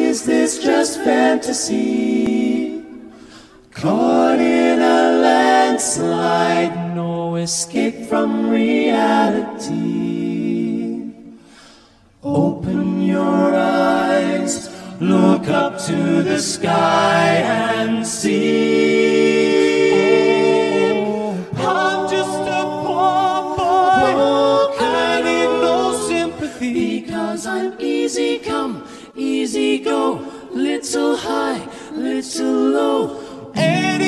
is this just fantasy? Caught in a landslide, no escape from reality. Open your eyes, look up to the sky and see. I'm just a poor boy, I need no sympathy, because I'm easy come, easy go, little high, little low.